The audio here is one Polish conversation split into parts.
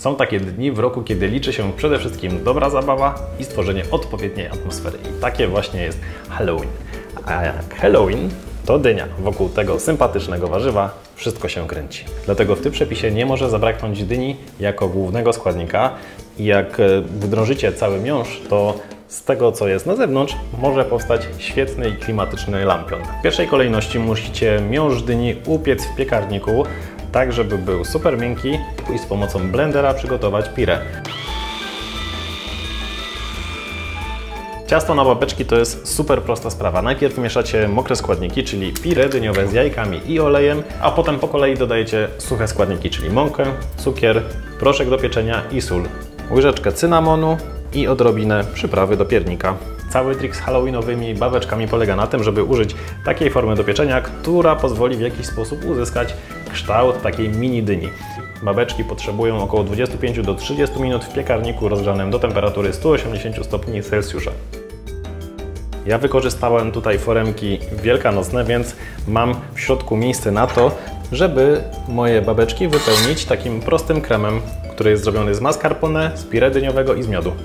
Są takie dni w roku, kiedy liczy się przede wszystkim dobra zabawa i stworzenie odpowiedniej atmosfery. I takie właśnie jest Halloween. A jak Halloween to dynia. Wokół tego sympatycznego warzywa wszystko się kręci. Dlatego w tym przepisie nie może zabraknąć dyni jako głównego składnika. I jak wydrążycie cały miąższ, to z tego, co jest na zewnątrz, może powstać świetny i klimatyczny lampion. W pierwszej kolejności musicie miąższ dyni upiec w piekarniku, tak żeby był super miękki i z pomocą blendera przygotować pire. Ciasto na babeczki to jest super prosta sprawa. Najpierw mieszacie mokre składniki, czyli pire dyniowe z jajkami i olejem, a potem po kolei dodajecie suche składniki, czyli mąkę, cukier, proszek do pieczenia i sól. Łyżeczkę cynamonu i odrobinę przyprawy do piernika. Cały trik z halloweenowymi babeczkami polega na tym, żeby użyć takiej formy do pieczenia, która pozwoli w jakiś sposób uzyskać kształt takiej mini dyni. Babeczki potrzebują około 25 do 30 minut w piekarniku rozgrzanym do temperatury 180 stopni Celsjusza. Ja wykorzystałem tutaj foremki wielkanocne, więc mam w środku miejsce na to, żeby moje babeczki wypełnić takim prostym kremem, który jest zrobiony z mascarpone, z pire dyniowego i z miodu.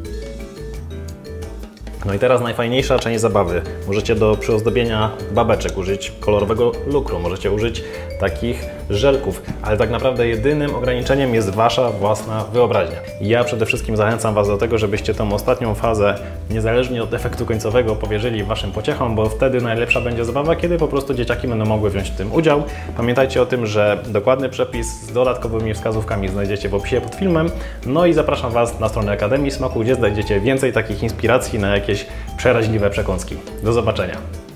No i teraz najfajniejsza część zabawy. Możecie do przyozdobienia babeczek użyć kolorowego lukru, możecie użyć takich żelków, ale tak naprawdę jedynym ograniczeniem jest Wasza własna wyobraźnia. Ja przede wszystkim zachęcam Was do tego, żebyście tą ostatnią fazę, niezależnie od efektu końcowego, powierzyli Waszym pociechom, bo wtedy najlepsza będzie zabawa, kiedy po prostu dzieciaki będą mogły wziąć w tym udział. Pamiętajcie o tym, że dokładny przepis z dodatkowymi wskazówkami znajdziecie w opisie pod filmem. No i zapraszam Was na stronę Akademii Smaku, gdzie znajdziecie więcej takich inspiracji na jakieś przeraźliwe przekąski. Do zobaczenia!